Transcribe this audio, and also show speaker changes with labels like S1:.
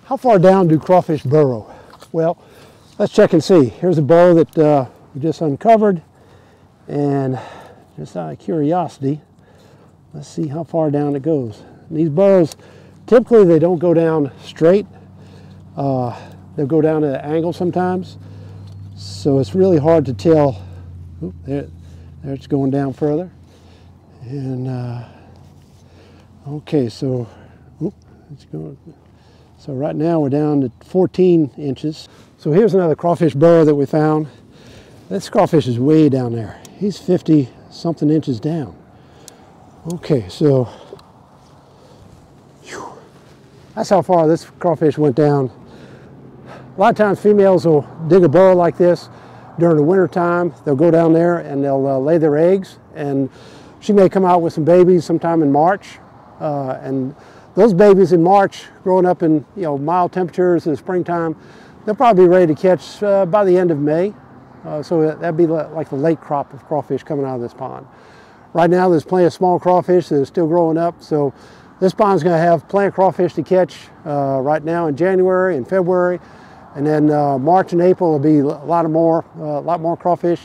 S1: How far down do crawfish burrow? Well, let's check and see. Here's a burrow that we just uncovered, and just out of curiosity, let's see how far down it goes. And these burrows, typically they don't go down straight. They'll go down at an angle sometimes, so it's really hard to tell. Oop, there it's going down further. And okay, so it's going. So right now we're down to 14 inches. So here's another crawfish burrow that we found. This crawfish is way down there. He's 50 something inches down. Okay, so whew, that's how far this crawfish went down. A lot of times females will dig a burrow like this during the winter time. They'll go down there and they'll lay their eggs, and she may come out with some babies sometime in March. And those babies in March, growing up in mild temperatures in the springtime, they'll probably be ready to catch by the end of May. So that'd be like the late crop of crawfish coming out of this pond. Right now there's plenty of small crawfish that are still growing up, so this pond's going to have plenty of crawfish to catch right now in January and February, and then March and April will be a lot more crawfish.